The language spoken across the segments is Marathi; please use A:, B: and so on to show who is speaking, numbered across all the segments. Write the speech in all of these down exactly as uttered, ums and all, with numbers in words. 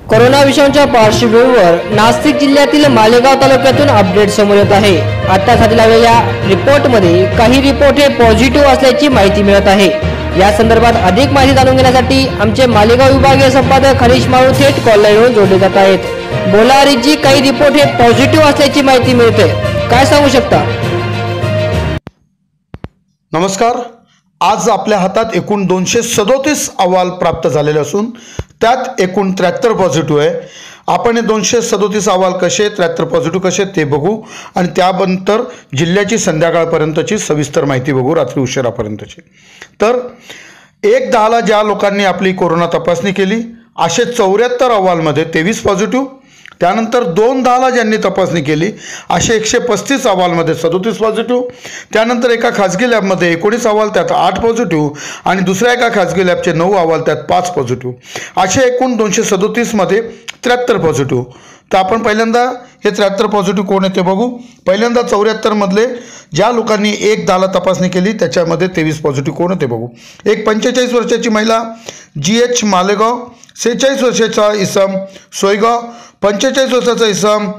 A: कोरोना विषाणूच्या पार्श्वभूमीवर नाशिक जिल्ह्यातील मालेगाव तालुक्यातून अपडेट समोर येत आहे। आता हाती लागलेल्या रिपोर्टमध्ये काही रिपोर्ट हे पॉझिटिव्ह असल्याची माहिती मिळत आहे। या संदर्भात अधिक माहिती जाणून घेण्यासाठी आमचे मालेगाव विभागीय संपादक हरीश माळू थेट कॉल लाईनवर जोडले जात आहेत। बोला हरीशजी, काही रिपोर्ट हे पॉझिटिव्ह असल्याची माहिती मिळते, काय सांगू शकता?
B: नमस्कार। आज आपल्या हातात एकूण दोनशे सदोतीस अहवाल प्राप्त झालेले असून त्यात एकूण त्र्याहत्तर पॉझिटिव्ह आहे। आपण हे दोनशे सदोतीस अहवाल कसे, त्र्याहत्तर पॉझिटिव्ह कसे ते बघू आणि त्यानंतर जिल्ह्याची संध्याकाळपर्यंतची सविस्तर माहिती बघू, रात्री उशिरापर्यंतची। तर एक दहाला ज्या लोकांनी आपली कोरोना तपासणी केली असे चौऱ्याहत्तर अहवालमध्ये तेवीस पॉझिटिव्ह, त्यानंतर दोन दहाला ज्यांनी तपासणी केली असे एकशे पस्तीस अहवालमध्ये सदोतीस पॉझिटिव्ह, त्यानंतर एका खाजगी लॅबमध्ये एकोणीस अहवाल त्यात आठ पॉझिटिव्ह आणि दुसऱ्या एका खाजगी लॅबचे नऊ अहवाल त्यात पाच पॉझिटिव्ह, असे एकूण दोनशे सदोतीसमध्ये त्र्याहत्तर पॉझिटिव्ह। तर आपण पहिल्यांदा हे त्र्याहत्तर पॉझिटिव्ह कोण आहे ते बघू। पहिल्यांदा चौऱ्याहत्तरमधले ज्या लोकांनी एक दहाला तपासणी केली त्याच्यामध्ये तेवीस पॉझिटिव्ह कोण आहे ते बघू। एक पंचेचाळीस वर्षाची महिला जी एच मालेगाव, सेहेचाळीस वर्षाचा इसम सोयगाव, पंचेचाळीस वर्षाचा इसम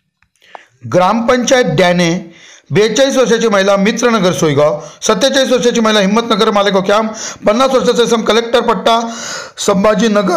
B: ग्रामपंचायत डॅने, बेचाळीस वर्षाची महिला मित्रनगर सोयगाव, सत्तेचाळीस वर्षाची महिला हिम्मतनगर मालेगाव कॅम्प, पन्नास वर्षाचा इसम कलेक्टर पट्टा संभाजीनगर,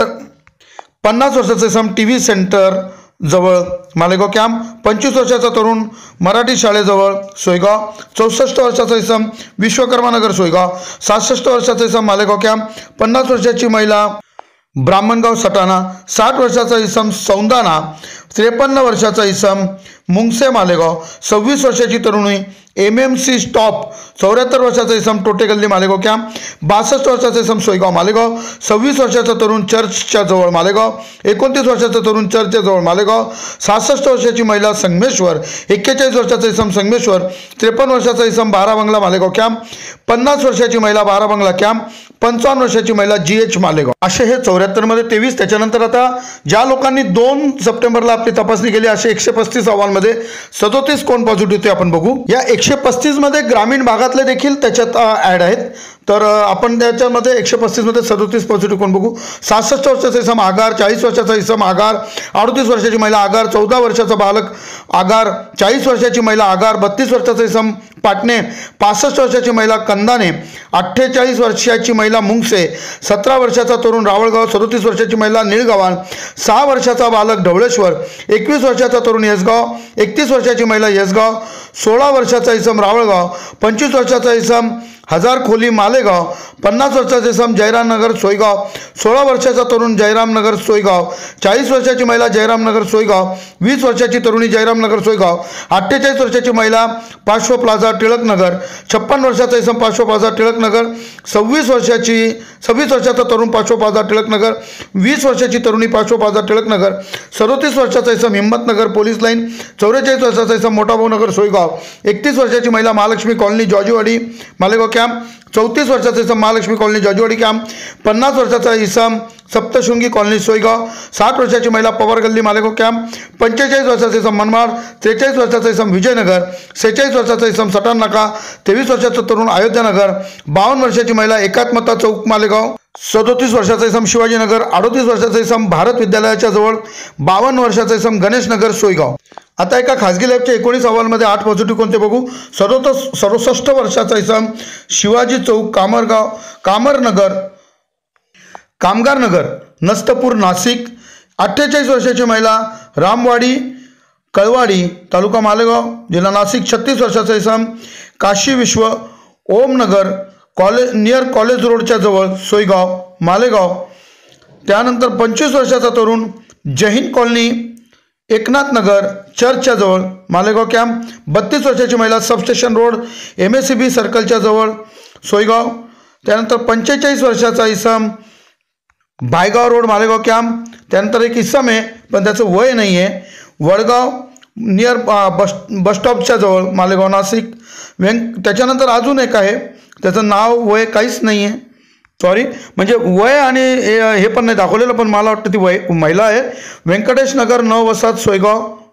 B: पन्नास वर्षाचा इसम टी व्ही सेंटर जवळ मालेगाव कॅम्प, पंचवीस वर्षाचा तरुण मराठी शाळेजवळ सोयगाव, चौसष्ट वर्षाचा इसम विश्वकर्मानगर सोयगाव, सहासष्ट वर्षाचा इसम मालेगाव कॅम्प, पन्नास वर्षाची महिला ब्राह्मणगाव सटाणा, साठ वर्षाचा इसम सौंदाणा, त्रेपन्न वर्षाचा इसम मुंगसे मालेगाव, सव्वीस वर्षाची तरुणी एम एम सी स्टॉप, चौऱ्याहत्तर वर्षाचा इसम टोटेगल्ली मालेगाव कॅम्प, बासष्ट वर्षाचा इसम सोयगाव मालेगाव, सव्वीस वर्षाचा तरुण चर्चच्या जवळ मालेगाव, एकोणतीस वर्षाचा तरुण चर्चच्या जवळ मालेगाव, सहासष्ट वर्षाची महिला संगमेश्वर, एक्केचाळीस वर्षाचा इसम संगमेश्वर, त्रेपन्न वर्षाचा इसम बारा बंगला मालेगाव कॅम्प, पन्नास वर्षाची महिला बारा बंगला कॅम्प, पंचावन्न वर्षाची महिला जी एच मालेगाव, असे हे चौऱ्याहत्तरमध्ये तेवीस। त्याच्यानंतर आता ज्या लोकांनी दोन सप्टेंबरला आपली तपासणी केली असे एकशे पस्तीस अहवालमध्ये सदोतीस कोण पॉझिटिव्ह ते आपण बघू। या एकशे पस्तीस मध्ये ग्रामीण भागातले देखील त्याच्यात ॲड आहेत। तर आपण त्याच्यामध्ये एकशे पस्तीसमध्ये सदोतीस पॉझिटिव्ह कोण बघू। सहासष्ट वर्षाचा इसम आगार, चाळीस वर्षाचा इसम आगार, अडतीस वर्षाची महिला आगार, चौदा वर्षाचा बालक आगार, चाळीस वर्षाची महिला आगार, बत्तीस वर्षाचा इसम पाटणे, पासष्ट वर्षाची महिला कंदाने, अठ्ठेचाळीस वर्षाची महिला मुंगसे, सतरा वर्षाचा तरुण रावळगाव, सदोतीस वर्षाची महिला निळगावान, सहा वर्षाचा बालक ढवळेश्वर, एकवीस वर्षाचा तरुण यसगाव, एकतीस वर्षाची महिला यसगाव, सोळा वर्षाचा इसम रावळगाव, पंचवीस वर्षाचा इसम हजार खोली मालेगाव, पन्नास वर्षाचा इसम जयरामनगर सोयगाव, सोळा वर्षाचा तरुण जयरामनगर सोयगाव, चाळीस वर्षाची महिला जयरामनगर सोयगाव, वीस वर्षाची तरुणी जयरामनगर सोयगाव, अठ्ठेचाळीस वर्षाची महिला पार्श्व प्लाझा टिळकनगर, छप्पन वर्षाचा इसम पार्श्व प्लाझा टिळकनगर, सव्वीस वर्षाची सव्वीस वर्षाचा तरुण पार्श्व प्लाझा टिळकनगर, वीस वर्षाची तरुणी पार्श्व प्लाझा टिळकनगर, सदोतीस वर्षाचा इसम हिम्मतनगर पोलीस लाईन, चौवेचाळीस वर्षाचा इसम मोठाभाऊनगर सोयगाव, एकतीस वर्षाची महिला महालक्ष्मी कॉलनी जॉर्जीवाडी मालेगाव कॅम्प, चौतीस वर्षाचा इसम महालक्ष्मी कॉलनी जॉर्जीवाडी कॅम्प, पन्नास वर्षाचा इसम सप्तशृंगी कॉलनी सोयगाव, साठ वर्षाची महिला पवार गल्ली मालेगाव कॅम्प, पंचेचाळीस वर्षाचा इसम मनमाड, त्रेचाळीस वर्षाचा इसम विजयनगर, सेहेचाळीस वर्षाचा इसम सटाण नाका, तेवीस वर्षाचा तरुण अयोध्यानगर, बावन्न वर्षाची महिला एकात्मता चौक मालेगाव, सदोतीस वर्षाचा इसम शिवाजीनगर, अडतीस वर्षाचा इसम भारत विद्यालयाच्या जवळ, बावन्न वर्षाचा इसम गणेशनगर सोयगाव। आता एका खाजगी लॅबच्या एकोणीस अहवालमध्ये आठ पॉझिटिव्ह कोणते बघू। सदोतीस सदुसष्ट वर्षाचा इसम शिवाजी चौक कामरगाव कामरनगर कामगारनगर नस्तपूर नाशिक, अठ्ठेचाळीस वर्षाची महिला रामवाडी कळवाडी तालुका मालेगाव जिल्हा नाशिक, छत्तीस वर्षाचा इसम काशी विश्व ओमनगर कॉलेज नियर कॉलेज रोडच्या जवळ सोयगाव मालेगाव, त्यानंतर पंचवीस वर्षाचा तरुण जहीन कॉलनी एकनाथ नगर चर्चच्या जवळ मालेगाव कॅम्प, बत्तीस वर्षाची महिला substation road M S C B सर्कलच्या जवळ सोयगाव, त्यानंतर पंचेचाळीस वर्षाचा इसम भायगाव रोड मालेगाव कॅम्प, त्यानंतर एक इसम आहे पण त्याचं वय नाही आहे वडगाव नियर बस बसस्टॉपच्या जवळ मालेगाव नाशिक व्यंक, त्याच्यानंतर अजून एक आहे त्याचं नाव वय काहीच नाही आहे, सॉरी म्हणजे वय आणि हे पण नाही दाखवलेलं पण मला वाटतं ती वय महिला आहे, व्यंकटेश नगर नव वसाहत सोयगाव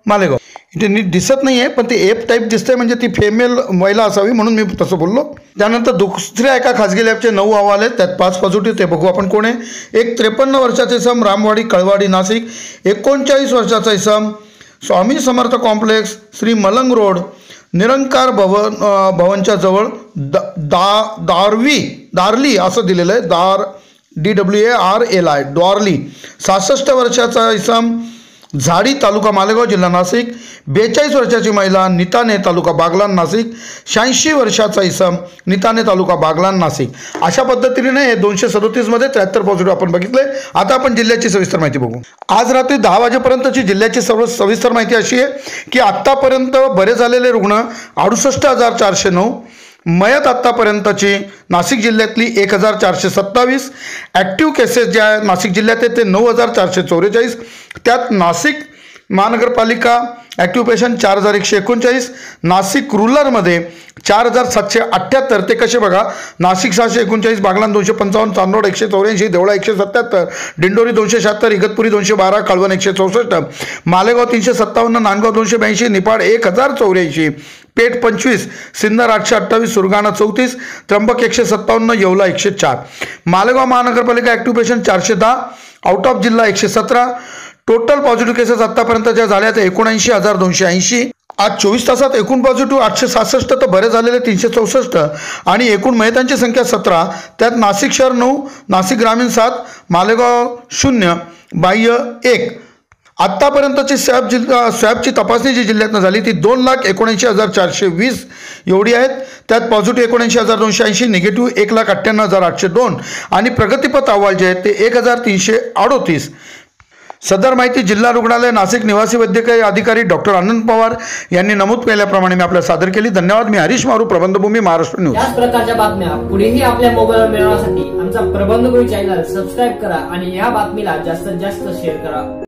B: मालेगाव. इथे नीट दिसत नाही आहे पण ते एप टाईप दिसतंय म्हणजे ती फिमेल महिला असावी म्हणून मी तसं बोललो. त्यानंतर दुसऱ्या एका खाजगी लॅबचे नऊ अहवाल आहेत, त्यात पाच पॉझिटिव्ह. ते बघू आपण कोण आहे. एक त्रेपन्न वर्षाचे इसम रामवाडी कळवाडी नाशिक, एकोणचाळीस वर्षाचा इसम स्वामी समर्थ कॉम्प्लेक्स श्री मलंग रोड निरंकार भवन भवनच्या जवळ द दा दारवी दारली असं दिलेलं आहे. दार D W A R L I Dorli. सहासष्ट वर्षाचा इसम झाडी तालुका मालेगाव जिल्हा नाशिक, बेचाळीस वर्षाची महिला निताने तालुका बागलाण नाशिक, शहाऐंशी वर्षाचा इसम निताने तालुका बागलाण नाशिक. अशा पद्धतीने हे दोनशे सदोतीसमध्ये त्र्याहत्तर पॉझिटिव्ह आपण बघितले. आता आपण जिल्ह्याची सविस्तर माहिती बघू. आज रात्री दहा वाजेपर्यंतची जिल्ह्याची सर्व सविस्तर माहिती अशी आहे की आत्तापर्यंत बरे झालेले रुग्ण अडुसष्ट हजार चारशे नऊ, मयत आत्तापर्यंतची नाशिक जिल्ह्यातली एक हजार चारशे सत्तावीस, ॲक्टिव्ह केसेस ज्या नाशिक जिल्ह्यात आहेत ते नऊ हजार चारशे चौवेचाळीस. त्यात नाशिक महानगरपालिका ॲक्टिव्ह पेशंट चार हजार एकशे एकोणचाळीस, नाशिक रुरलमध्ये चार हजार सातशे अठ्ठ्याहत्तर. ते कसे बघा, नाशिक सहाशे एकोणचाळीस, बागलाण दोनशे पंचावन्न, चांदोड एकशे चौऱ्याऐंशी, देवळा एकशे सत्त्याहत्तर, दिंडोरी दोनशे शहात्तर, इगतपुरी दोनशे बारा, कळवण एकशे चौसष्ट, मालेगाव तीनशे सत्तावन्न, नांदगाव दोनशे ब्याऐंशी, निपाड एक हजार चौऱ्याऐंशी, पेठ पंचवीस, सिन्नर आठशे अठ्ठावीस, सुरगाणा चौतीस, त्र्यंबक एकशे सत्तावन्न, येवला एकशे चार. मालेगाव महानगरपालिका ॲक्टिव्ह पेशंट चारशे दहा, आउट ऑफ जिल्हा एकशे सतरा. टोटल पॉझिटिव्ह केसेस आत्तापर्यंत ज्या झाल्या त्या एकोणऐंशी हजार दोनशे ऐंशी. आज चोवीस तासात एकूण पॉझिटिव्ह आठशे सहासष्ट, तर बरे झालेले तीनशे चौसष्ट आणि एकूण मयतांची संख्या सतरा. त्यात नाशिक शहर नऊ, नाशिक ग्रामीण सात, मालेगाव शून्य, बाह्य एक. आत्तापर्यंतची स्वॅब जिल्हा स्वॅबची तपासणी जी जिल्ह्यातनं झाली ती दोन लाख एकोणऐंशी हजार चारशे वीस एवढी आहेत. त्यात पॉझिटिव्ह एकोणऐंशी हजार दोनशे ऐंशी, निगेटिव्ह एक लाख अठ्ठ्याण्णव हजार आठशे दोन आणि प्रगतीपथ अहवाल जे आहेत ते एक हजार तीनशे अडोतीस. सदर माहिती जिल्हा रुग्णालय नाशिक निवासी वैद्यकीय अधिकारी डॉक्टर आनंद पवार यांनी नमूद केल्याप्रमाणे मी आपल्याला सादर केली. धन्यवाद. मी हरीश मारू, प्रबंधभूमी, महाराष्ट्र न्यूज.
A: याच प्रकारच्या बातम्या पुढेही आपल्या मोबाईलवर मिळवण्यासाठी आमचा प्रबंधभूमी चॅनल सबस्क्राईब करा आणि या बातमीला जास्तीत जास्त शेअर करा.